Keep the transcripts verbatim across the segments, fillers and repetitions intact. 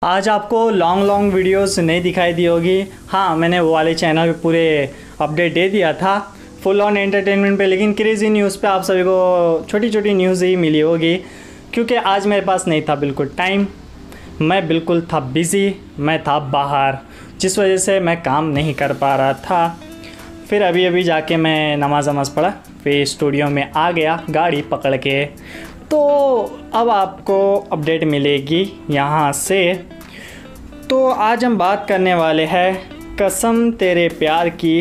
आज आपको long long videos नहीं दिखाई दी होगी। हाँ, मैंने वो वाले चैनल पे पूरे अपडेट दे दिया था फुल ऑन एंटरटेनमेंट पे, लेकिन क्रेज़ी न्यूज़ पे आप सभी को छोटी छोटी न्यूज़ ही मिली होगी, क्योंकि आज मेरे पास नहीं था बिल्कुल टाइम। मैं बिल्कुल था बिज़ी, मैं था बाहर, जिस वजह से मैं काम नहीं कर पा रहा था। फिर अभी अभी जाके मैं नमाज नमाज पढ़ा, फिर स्टूडियो में आ गया गाड़ी पकड़ के। तो अब आपको अपडेट मिलेगी यहाँ से। तो आज हम बात करने वाले हैं कसम तेरे प्यार की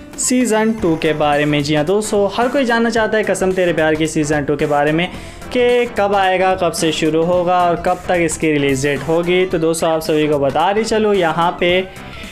सीज़न टू के बारे में। जी हाँ दोस्तों, हर कोई जानना चाहता है कसम तेरे प्यार की सीज़न टू के बारे में कि कब आएगा, कब से शुरू होगा और कब तक इसकी रिलीज़ डेट होगी। तो दोस्तों आप सभी को बता रही चलो, यहाँ पे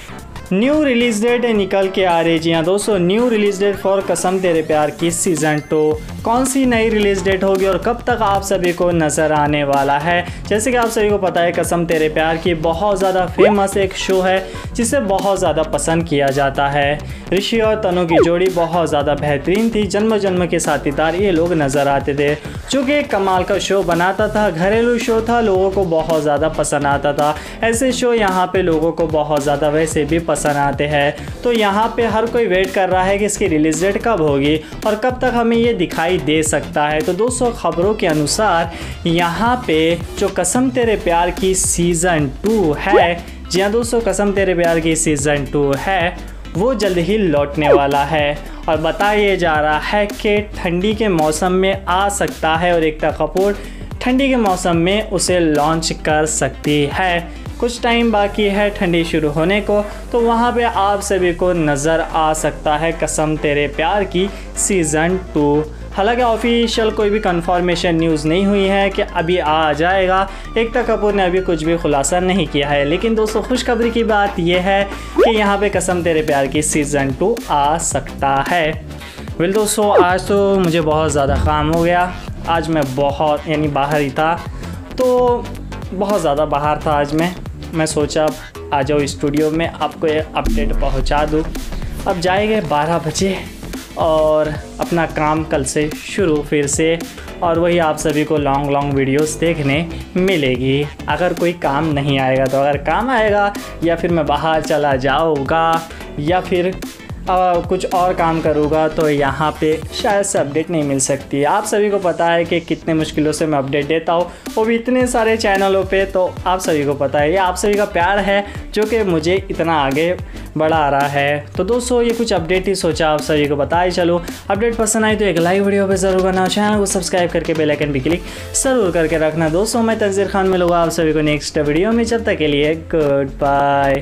न्यू रिलीज़ डेट निकल के आ रही। जी हाँ दोस्तों, न्यू रिलीज़ डेट फॉर कसम तेरे प्यार की सीज़न टू। कौन सी नई रिलीज़ डेट होगी और कब तक आप सभी को नज़र आने वाला है। जैसे कि आप सभी को पता है, कसम तेरे प्यार की बहुत ज़्यादा फेमस एक शो है जिसे बहुत ज़्यादा पसंद किया जाता है। ऋषि और तनु की जोड़ी बहुत ज़्यादा बेहतरीन थी। जन्म जन्म के साथीदार ये लोग नज़र आते थे, जो कि एक कमाल का शो बनाता था। घरेलू शो था, लोगों को बहुत ज़्यादा पसंद आता था। ऐसे शो यहाँ पे लोगों को बहुत ज़्यादा वैसे भी पसंद आते हैं। तो यहाँ पे हर कोई वेट कर रहा है कि इसकी रिलीज़ डेट कब होगी और कब तक हमें ये दिखाई दे सकता है। तो दोस्तों खबरों के अनुसार यहाँ पे जो कसम तेरे प्यार की सीज़न टू है, जी हाँ दोस्तों, कसम तेरे प्यार की सीज़न टू है, वो जल्द ही लौटने वाला है। और बताया जा रहा है कि ठंडी के मौसम में आ सकता है और एकता कपूर ठंडी के मौसम में उसे लॉन्च कर सकती है। कुछ टाइम बाकी है ठंडी शुरू होने को, तो वहाँ पे आप सभी को नज़र आ सकता है कसम तेरे प्यार की सीज़न टू। हालांकि ऑफिशियल कोई भी कंफर्मेशन न्यूज़ नहीं हुई है कि अभी आ जाएगा। एकता कपूर ने अभी कुछ भी खुलासा नहीं किया है, लेकिन दोस्तों खुशखबरी की बात यह है कि यहाँ पे कसम तेरे प्यार की सीज़न टू आ सकता है। वेल दोस्तों, आज तो मुझे बहुत ज़्यादा काम हो गया। आज मैं बहुत यानी बाहर ही था, तो बहुत ज़्यादा बाहर था आज मैं मैं सोचा आ जाओ स्टूडियो में, आपको ये अपडेट पहुंचा दूं। अब जाएंगे बारह बजे और अपना काम कल से शुरू फिर से, और वही आप सभी को लॉन्ग लॉन्ग वीडियोस देखने मिलेगी अगर कोई काम नहीं आएगा। तो अगर काम आएगा या फिर मैं बाहर चला जाऊँगा या फिर आ, कुछ और काम करूँगा, तो यहाँ पे शायद से अपडेट नहीं मिल सकती। आप सभी को पता है कि कितने मुश्किलों से मैं अपडेट देता हूँ, वो भी इतने सारे चैनलों पे। तो आप सभी को पता है, ये आप सभी का प्यार है जो कि मुझे इतना आगे बढ़ा रहा है। तो दोस्तों ये कुछ अपडेट ही सोचा आप सभी को बताए चलो। अपडेट पसंद आई तो एक लाइक वीडियो पे ज़रूर बनाओ, चैनल को सब्सक्राइब करके बेल आइकन भी क्लिक ज़रूर करके रखना। दोस्तों मैं तंजीर खान मिलूँगा आप सभी को नेक्स्ट वीडियो में। जब तक के लिए गुड बाय।